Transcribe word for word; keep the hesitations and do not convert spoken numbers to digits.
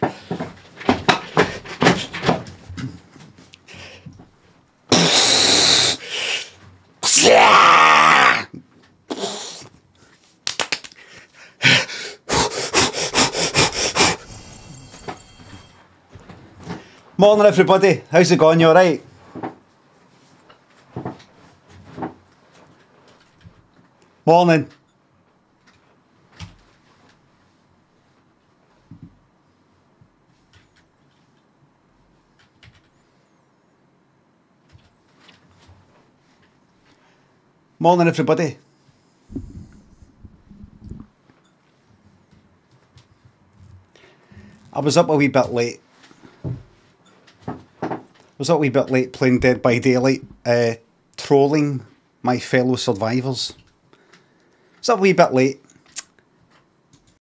Morning everybody, how's it going? You alright? Morning. Morning everybody. I was up a wee bit late. I was up a wee bit late playing Dead by Daylight, uh, trolling my fellow survivors. I was up a wee bit late.